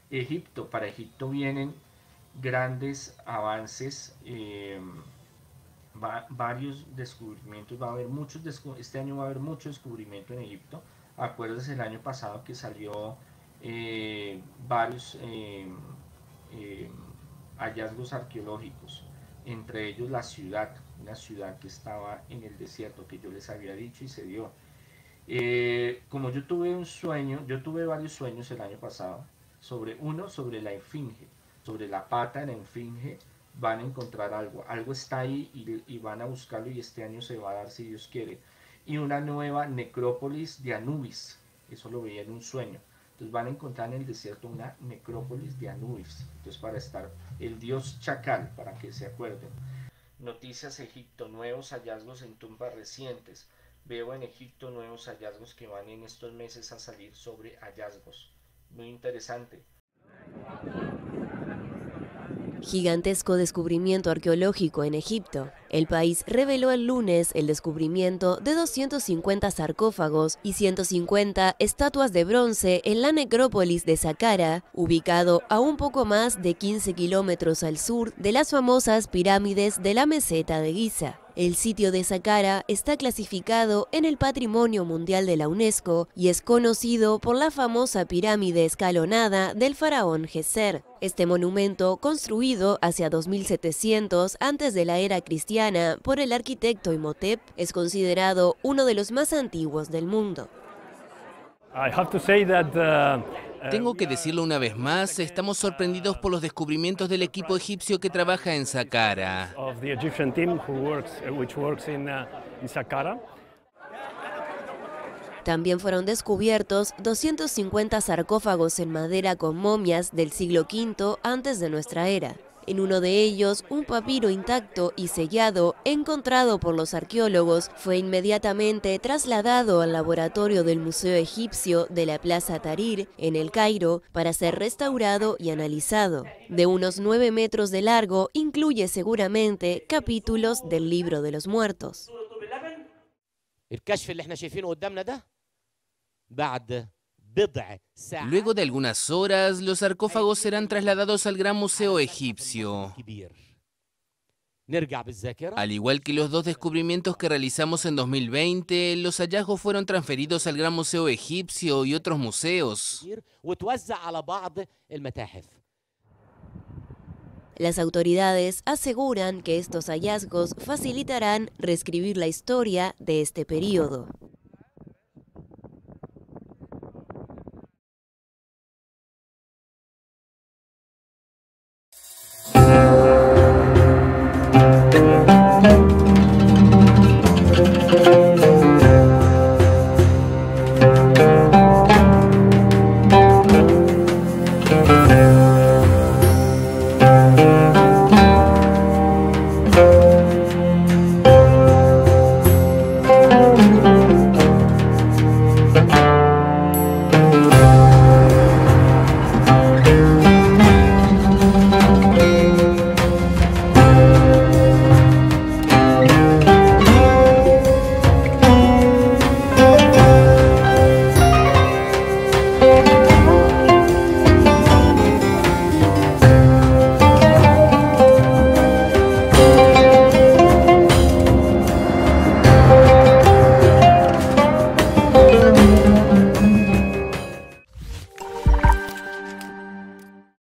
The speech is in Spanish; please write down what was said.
Egipto, para Egipto vienen grandes avances, varios descubrimientos, va a haber muchos, este año va a haber mucho descubrimiento en Egipto. Acuérdense el año pasado que salió varios eh, hallazgos arqueológicos, entre ellos la ciudad, una ciudad que estaba en el desierto que yo les había dicho y se dio. Como yo tuve un sueño, yo tuve varios sueños el año pasado, sobre la esfinge, sobre la pata de la esfinge, van a encontrar algo, algo está ahí y van a buscarlo y este año se va a dar si Dios quiere. Y una nueva necrópolis de Anubis, eso lo veía en un sueño. Entonces van a encontrar en el desierto una necrópolis de Anubis, entonces para estar el dios Chacal, para que se acuerden. Noticias Egipto, nuevos hallazgos en tumbas recientes. Veo en Egipto nuevos hallazgos que van en estos meses a salir sobre hallazgos. Muy interesante. Gigantesco descubrimiento arqueológico en Egipto. El país reveló el lunes el descubrimiento de 250 sarcófagos y 150 estatuas de bronce en la necrópolis de Saqqara, ubicado a un poco más de 15 kilómetros al sur de las famosas pirámides de la meseta de Giza. El sitio de Saqqara está clasificado en el Patrimonio Mundial de la UNESCO y es conocido por la famosa pirámide escalonada del faraón Djeser. Este monumento, construido hacia 2700 antes de la era cristiana por el arquitecto Imhotep, es considerado uno de los más antiguos del mundo. Tengo que decirlo una vez más, estamos sorprendidos por los descubrimientos del equipo egipcio que trabaja en Saqqara. También fueron descubiertos 250 sarcófagos en madera con momias del siglo V antes de nuestra era. En uno de ellos, un papiro intacto y sellado, encontrado por los arqueólogos, fue inmediatamente trasladado al laboratorio del Museo Egipcio de la Plaza Tahrir, en El Cairo, para ser restaurado y analizado. De unos 9 metros de largo, incluye seguramente capítulos del Libro de los Muertos. Luego de algunas horas, los sarcófagos serán trasladados al Gran Museo Egipcio. Al igual que los dos descubrimientos que realizamos en 2020, los hallazgos fueron transferidos al Gran Museo Egipcio y otros museos. Las autoridades aseguran que estos hallazgos facilitarán reescribir la historia de este periodo.